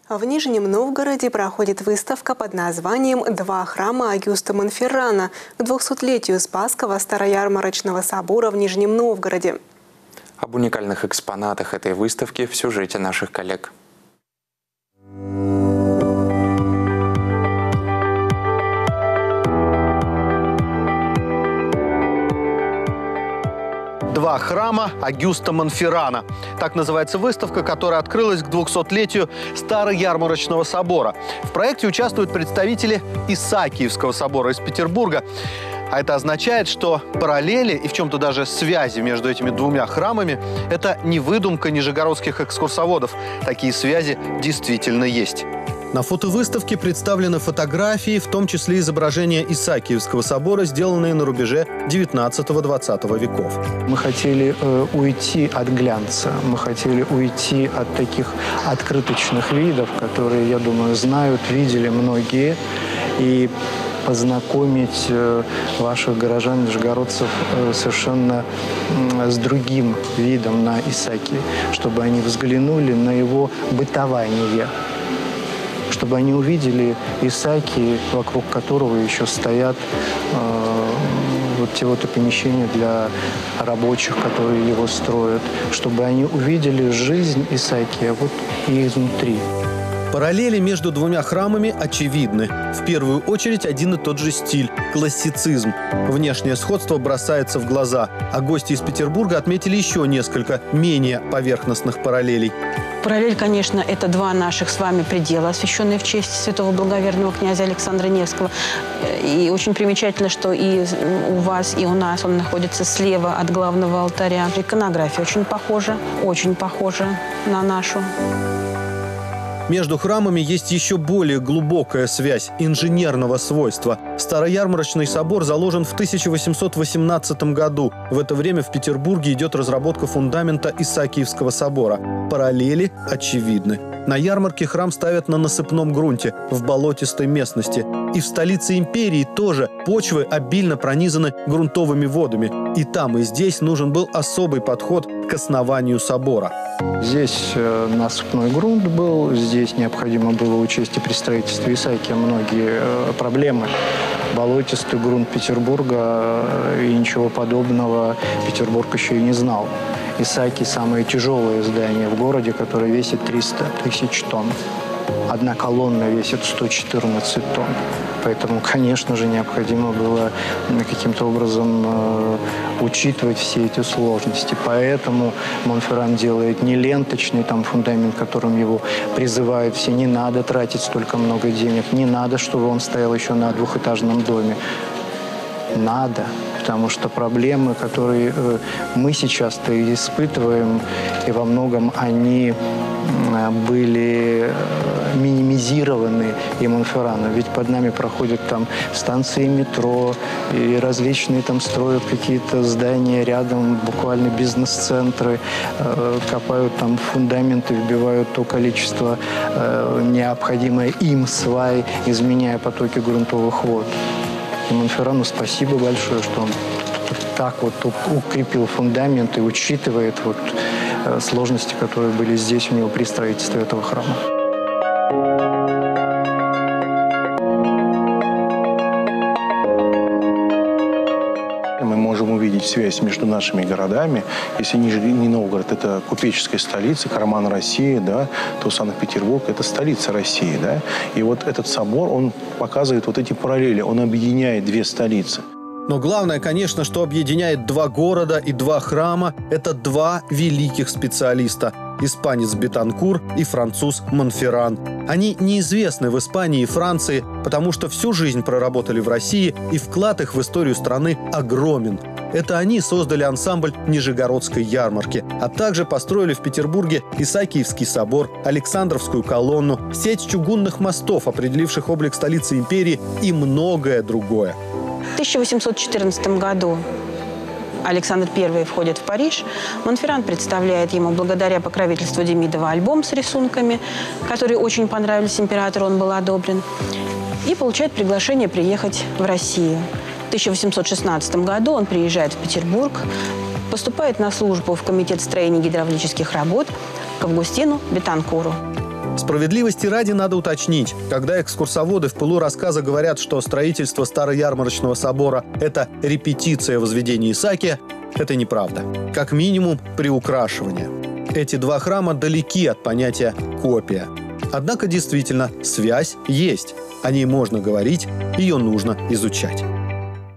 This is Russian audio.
В Нижнем Новгороде проходит выставка под названием «Два храма Агюста Монферрана» к 200-летию Спасского Староярмарочного собора в Нижнем Новгороде. Об уникальных экспонатах этой выставки в сюжете наших коллег. «Два храма Агюста Монферрана». Так называется выставка, которая открылась к 200-летию Староярмарочного собора. В проекте участвуют представители Исаакиевского собора из Петербурга. А это означает, что параллели и в чем-то даже связи между этими двумя храмами – это не выдумка нижегородских экскурсоводов. Такие связи действительно есть. На фотовыставке представлены фотографии, в том числе изображения Исаакиевского собора, сделанные на рубеже 19-20 веков. Мы хотели уйти от глянца, мы хотели уйти от таких открыточных видов, которые, я думаю, знают, видели многие, и познакомить ваших горожан, нижегородцев совершенно с другим видом на Исаакия, чтобы они взглянули на его бытование, чтобы они увидели Исаакия, вокруг которого еще стоят вот те вот помещения для рабочих, которые его строят, чтобы они увидели жизнь Исаакия вот и изнутри. Параллели между двумя храмами очевидны. В первую очередь один и тот же стиль – классицизм. Внешнее сходство бросается в глаза, а гости из Петербурга отметили еще несколько менее поверхностных параллелей. Параллель, конечно, это два наших с вами предела, освященные в честь святого благоверного князя Александра Невского. И очень примечательно, что и у вас, и у нас он находится слева от главного алтаря. Иконография очень похожа на нашу. Между храмами есть еще более глубокая связь инженерного свойства. Староярмарочный собор заложен в 1818 году. В это время в Петербурге идет разработка фундамента Исаакиевского собора. Параллели очевидны. На ярмарке храм ставят на насыпном грунте, в болотистой местности. И в столице империи тоже почвы обильно пронизаны грунтовыми водами. И там, и здесь нужен был особый подход к основанию собора. Здесь насыпной грунт был, здесь необходимо было учесть и при строительстве Исаакия многие проблемы. Болотистый грунт Петербурга и ничего подобного Петербург еще и не знал. Исаакий – самое тяжелое здание в городе, которое весит 300 тысяч тонн. Одна колонна весит 114 тонн. Поэтому, конечно же, необходимо было каким-то образом учитывать все эти сложности. Поэтому Монферран делает не ленточный там фундамент, которым его призывают все. Не надо тратить столько много денег, не надо, чтобы он стоял еще на двухэтажном доме. Надо, потому что проблемы, которые мы сейчас-то испытываем, и во многом они были минимизированы и Монферраном. Ведь под нами проходят там станции метро, и различные там строят какие-то здания рядом, буквально бизнес-центры, копают там фундаменты, вбивают то количество необходимое им свай, изменяя потоки грунтовых вод. И Монферрану спасибо большое, что он так вот укрепил фундамент и учитывает вот сложности, которые были здесь у него при строительстве этого храма. Мы можем увидеть связь между нашими городами. Если Нижний Новгород – это купеческая столица, карман России, да, то Санкт-Петербург – это столица России. Да? И вот этот собор, он показывает вот эти параллели, он объединяет две столицы. Но главное, конечно, что объединяет два города и два храма – это два великих специалиста – испанец Бетанкур и француз Монферран. Они неизвестны в Испании и Франции, потому что всю жизнь проработали в России, и вклад их в историю страны огромен. Это они создали ансамбль Нижегородской ярмарки, а также построили в Петербурге Исаакиевский собор, Александровскую колонну, сеть чугунных мостов, определивших облик столицы империи, и многое другое. В 1814 году Александр I входит в Париж. Монферран представляет ему, благодаря покровительству Демидова, альбом с рисунками, которые очень понравились императору, он был одобрен, и получает приглашение приехать в Россию. В 1816 году он приезжает в Петербург, поступает на службу в Комитет строения гидравлических работ к Августину Бетанкуру. Справедливости ради надо уточнить, когда экскурсоводы в пылу рассказа говорят, что строительство Староярмарочного собора – это репетиция возведения Исаакия, это неправда. Как минимум, приукрашивание. Эти два храма далеки от понятия «копия». Однако, действительно, связь есть. О ней можно говорить, ее нужно изучать.